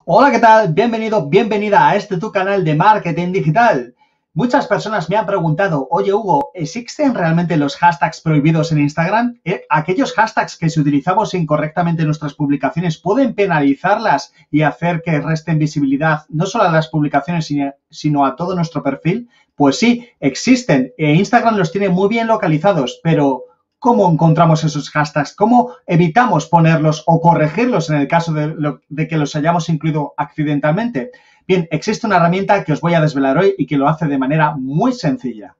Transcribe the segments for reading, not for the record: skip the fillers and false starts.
Hola, ¿qué tal? Bienvenido, bienvenida a tu canal de marketing digital. Muchas personas me han preguntado, oye Hugo, ¿existen realmente los hashtags prohibidos en Instagram? ¿Aquellos hashtags que si utilizamos incorrectamente en nuestras publicaciones pueden penalizarlas y hacer que resten visibilidad no solo a las publicaciones sino a todo nuestro perfil? Pues sí, existen. Instagram los tiene muy bien localizados, pero ¿cómo encontramos esos hashtags? ¿Cómo evitamos ponerlos o corregirlos en el caso de que los hayamos incluido accidentalmente? Bien, existe una herramienta que os voy a desvelar hoy y que lo hace de manera muy sencilla.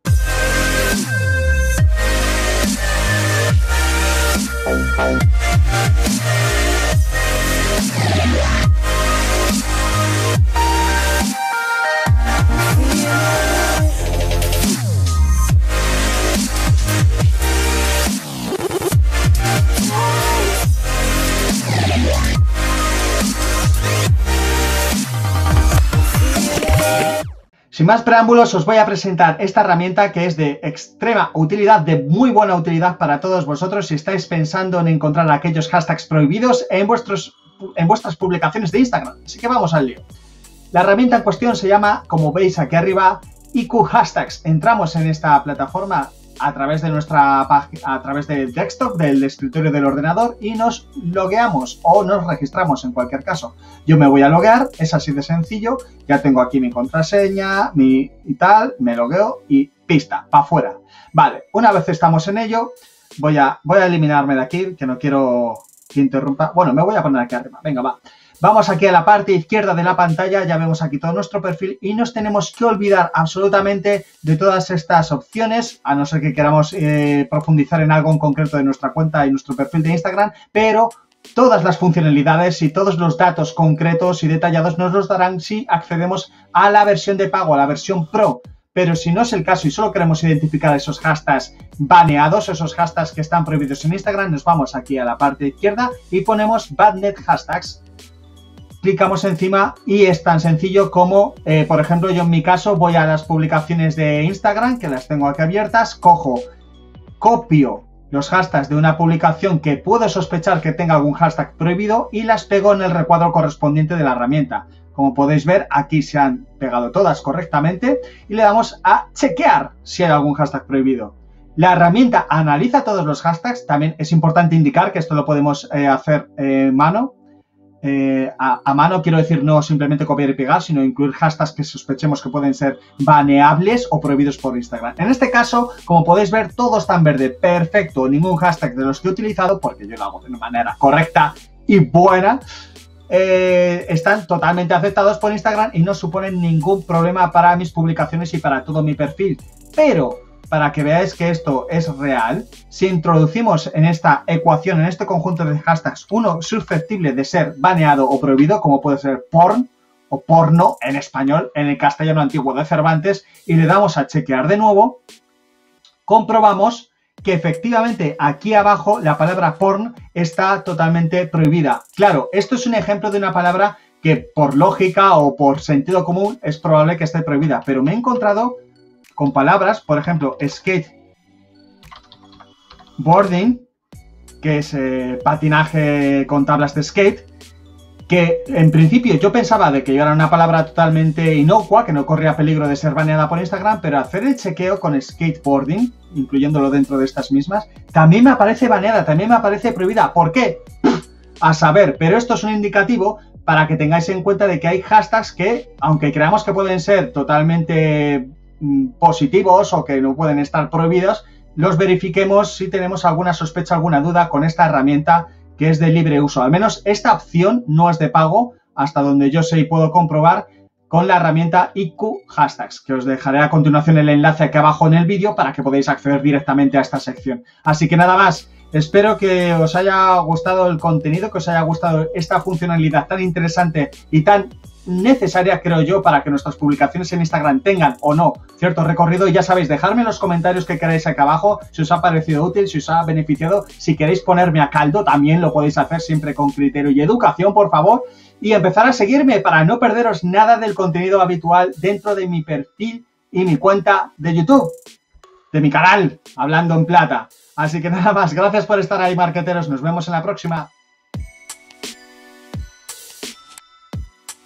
Sin más preámbulos, os voy a presentar esta herramienta que es de extrema utilidad, de muy buena utilidad para todos vosotros si estáis pensando en encontrar aquellos hashtags prohibidos en vuestras publicaciones de Instagram. Así que vamos al lío. La herramienta en cuestión se llama, como veis aquí arriba, IQ Hashtags. Entramos en esta plataforma a través de nuestra página, a través del desktop, del escritorio del ordenador, y nos logueamos o nos registramos en cualquier caso. Yo me voy a loguear, es así de sencillo, ya tengo aquí mi contraseña, y tal, me logueo y pista, para afuera. Vale, una vez estamos en ello, voy a eliminarme de aquí, que no quiero que interrumpa. Bueno, me voy a poner aquí arriba, venga, va. Vamos aquí a la parte izquierda de la pantalla, ya vemos aquí todo nuestro perfil y nos tenemos que olvidar absolutamente de todas estas opciones, a no ser que queramos profundizar en algo en concreto de nuestra cuenta y nuestro perfil de Instagram, pero todas las funcionalidades y todos los datos concretos y detallados nos los darán si accedemos a la versión de pago, a la versión Pro. Pero si no es el caso y solo queremos identificar esos hashtags baneados, esos hashtags que están prohibidos en Instagram, nos vamos aquí a la parte izquierda y ponemos Banned Hashtags. Clicamos encima y es tan sencillo como, por ejemplo, yo en mi caso voy a las publicaciones de Instagram, que las tengo aquí abiertas, copio los hashtags de una publicación que puedo sospechar que tenga algún hashtag prohibido y las pego en el recuadro correspondiente de la herramienta. Como podéis ver, aquí se han pegado todas correctamente y le damos a chequear si hay algún hashtag prohibido. La herramienta analiza todos los hashtags, también es importante indicar que esto lo podemos hacer mano. A mano quiero decir no simplemente copiar y pegar, sino incluir hashtags que sospechemos que pueden ser baneables o prohibidos por Instagram. En este caso, como podéis ver, todo está en verde, perfecto, ningún hashtag de los que he utilizado, porque yo lo hago de una manera correcta y buena, están totalmente aceptados por Instagram y no suponen ningún problema para mis publicaciones y para todo mi perfil. Pero para que veáis que esto es real, si introducimos en esta ecuación, en este conjunto de hashtags, uno susceptible de ser baneado o prohibido, como puede ser porn o porno en español, en el castellano antiguo de Cervantes, y le damos a chequear de nuevo, comprobamos que efectivamente aquí abajo la palabra porn está totalmente prohibida. Claro, esto es un ejemplo de una palabra que por lógica o por sentido común es probable que esté prohibida, pero me he encontrado con palabras, por ejemplo, skateboarding, que es patinaje con tablas de skate, que en principio yo pensaba de que era una palabra totalmente inocua, que no corría peligro de ser baneada por Instagram, pero hacer el chequeo con skateboarding, incluyéndolo dentro de estas mismas, también me aparece baneada, también me aparece prohibida. ¿Por qué? A saber, pero esto es un indicativo para que tengáis en cuenta de que hay hashtags que, aunque creamos que pueden ser totalmente positivos o que no pueden estar prohibidos, los verifiquemos si tenemos alguna sospecha, alguna duda con esta herramienta que es de libre uso. Al menos esta opción no es de pago, hasta donde yo sé y puedo comprobar, con la herramienta IQ Hashtags, que os dejaré a continuación el enlace aquí abajo en el vídeo para que podáis acceder directamente a esta sección. Así que nada más, espero que os haya gustado el contenido, que os haya gustado esta funcionalidad tan interesante y tan necesaria, creo yo, para que nuestras publicaciones en Instagram tengan o no cierto recorrido. Y ya sabéis, dejadme en los comentarios que queráis acá abajo, si os ha parecido útil, si os ha beneficiado. Si queréis ponerme a caldo, también lo podéis hacer, siempre con criterio y educación, por favor. Y empezar a seguirme para no perderos nada del contenido habitual dentro de mi perfil y mi cuenta de YouTube, de mi canal, Hablando en Plata. Así que nada más, gracias por estar ahí, marketeros. Nos vemos en la próxima.